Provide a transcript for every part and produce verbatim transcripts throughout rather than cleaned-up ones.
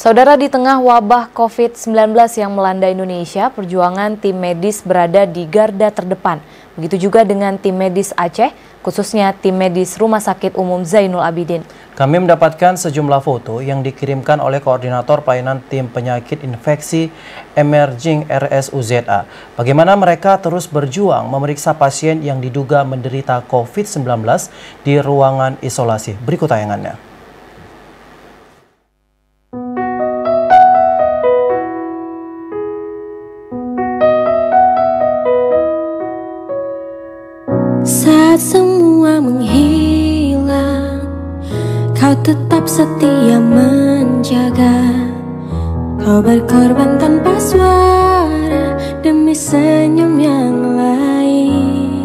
Saudara, di tengah wabah covid sembilan belas yang melanda Indonesia, perjuangan tim medis berada di garda terdepan. Begitu juga dengan tim medis Aceh, khususnya tim medis Rumah Sakit Umum Zainul Abidin. Kami mendapatkan sejumlah foto yang dikirimkan oleh Koordinator Pelayanan Tim Penyakit Infeksi Emerging R S U Z A. Bagaimana mereka terus berjuang memeriksa pasien yang diduga menderita covid sembilan belas di ruangan isolasi. Berikut tayangannya. Saat semua menghilang, kau tetap setia menjaga. Kau berkorban tanpa suara demi senyum yang lain.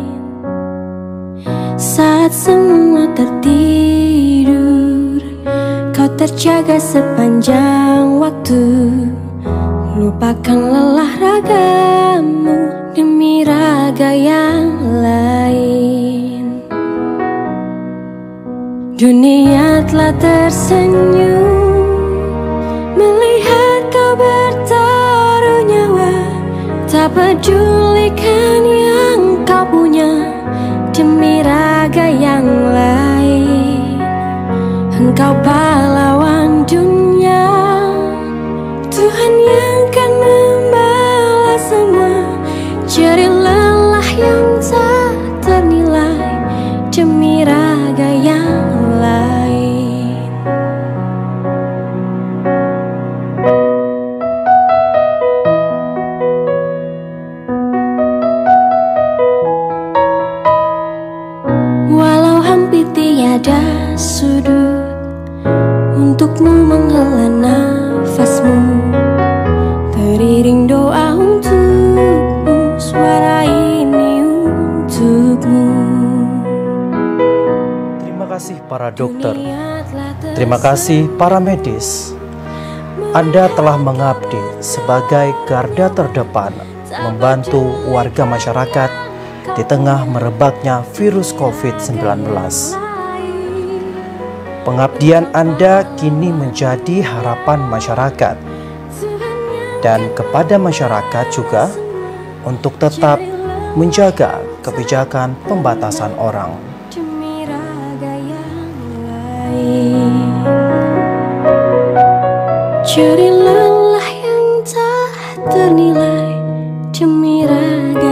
Saat semua tertidur, kau terjaga sepanjang waktu. Lupakan lelah ragamu demi raga yang lain. Dunia telah tersenyum melihat kau bertaruh nyawa. Tak pedulikan yang kau punya demi raga yang lain. Engkau pahlawan dunia, Tuhan yang kan membalas semua. Jadi lelah yang tak ternilai demi raga yang lain. Walau hampir tiada sudut untukmu menghela nafasmu, teriring doa untukmu, suara ini untukmu. Terima kasih para dokter, terima kasih para medis. Anda telah mengabdi sebagai garda terdepan membantu warga masyarakat di tengah merebaknya virus covid sembilan belas. Pengabdian Anda kini menjadi harapan masyarakat dan kepada masyarakat juga untuk tetap menjaga kebijakan pembatasan orang. Jadi lelah yang tak ternilai demi raga